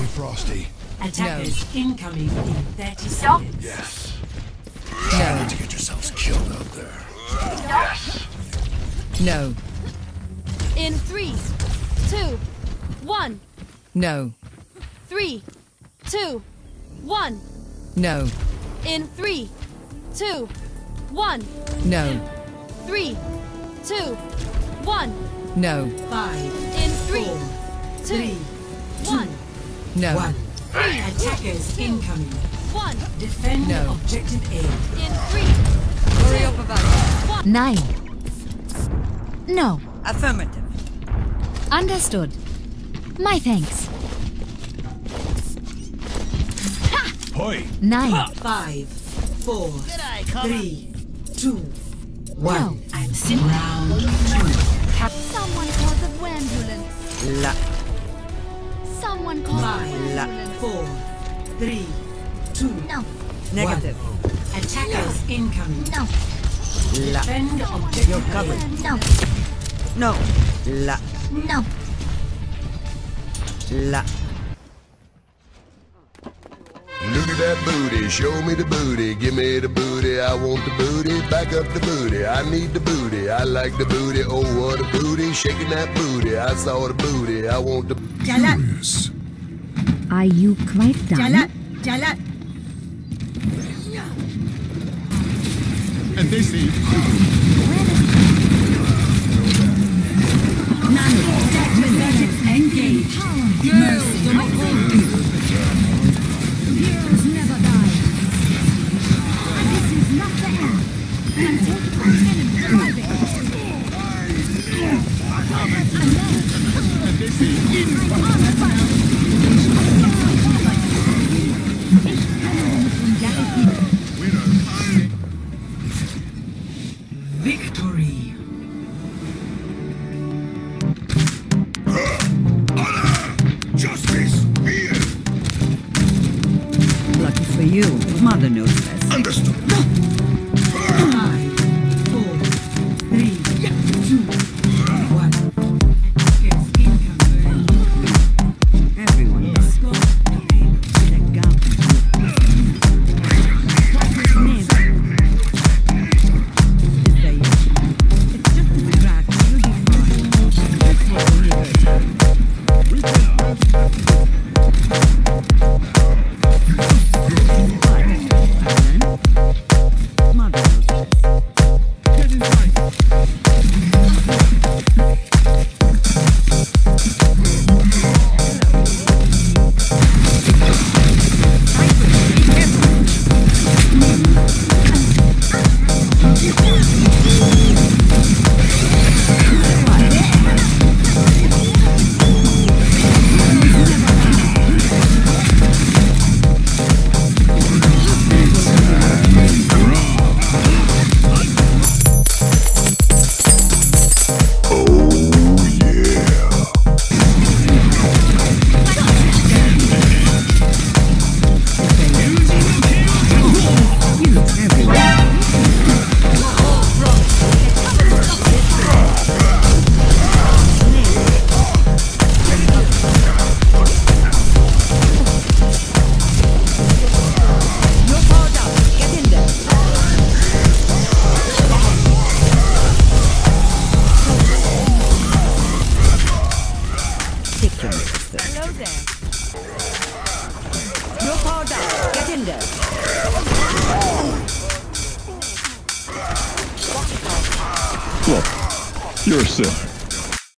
Frosty. Attackers incoming in 30 seconds. Yes. Try not to get yourselves killed out there. Yes. No. In 3, 2, 1. No. 3, 2, 1. No. In 3, 2, 1. No. 3, 2, 1. No. 5, In 3, 2, 3, 1. No. 1. Attackers incoming. 1. Defend No. objective A. In 3, Hurry up about it. 9. No. Affirmative. Understood. My thanks. Hoi. 9. 5, 4, 3, 2, 1. No. I'm sim round 2. Someone call the ambulance. La. Someone call the 5, ambulance. 4, 3, 2. No. Negative. Attackers incoming. No. La. Defend objective You're covered. A. No. No. La. No. La. Look at that booty, show me the booty, give me the booty, I want the booty, back up the booty, I need the booty, I like the booty, oh what a booty, shaking that booty, I saw the booty, I want the... Yes. Are you quite done? Jalat. And they see. Engage. Heroes never die. This is not the end. Until the enemy And they see. Victory. Justice here. Lucky for you. Mother knows best. Understood. 5, 4, 3, 2, 1. Attackers incoming. Everyone knows. That gun. What's his name? It's just a scratch. You'll be fine. Let's take a liberty. Mother knows best. Get inside. Hello there. You're powered up. Get in there. Look, you're a sinner.